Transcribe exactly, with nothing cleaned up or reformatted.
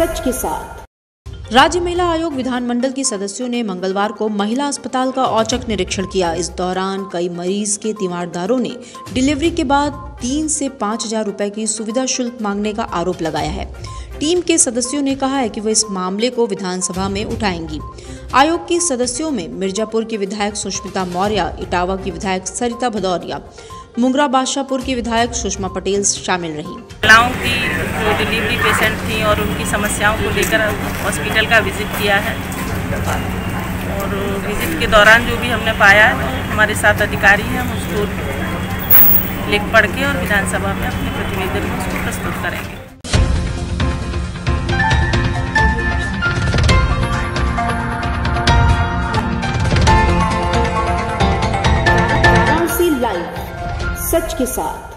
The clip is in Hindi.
सच के साथ। राज्य महिला आयोग विधानमंडल के सदस्यों ने मंगलवार को महिला अस्पताल का औचक निरीक्षण किया। इस दौरान कई मरीज के तीमारदारों ने डिलीवरी के बाद तीन से पाँच हजार रुपए की सुविधा शुल्क मांगने का आरोप लगाया है। टीम के सदस्यों ने कहा है कि वे इस मामले को विधानसभा में उठाएंगी। आयोग के सदस्यों में मिर्जापुर की विधायक सुष्मिता मौर्य, इटावा की विधायक सरिता भदौरिया, मुंगरा बादशाहपुर की विधायक सुषमा पटेल शामिल रहीं। महिलाओं की जो डिलीवरी पेशेंट थी और उनकी समस्याओं को लेकर हॉस्पिटल का विजिट किया है और विजिट के दौरान जो भी हमने पाया है तो हमारे साथ अधिकारी हैं, हम उसको लिख पढ़ के और विधानसभा में अपने प्रतिवेदन में उसको प्रस्तुत करेंगे। लाइव सच के साथ।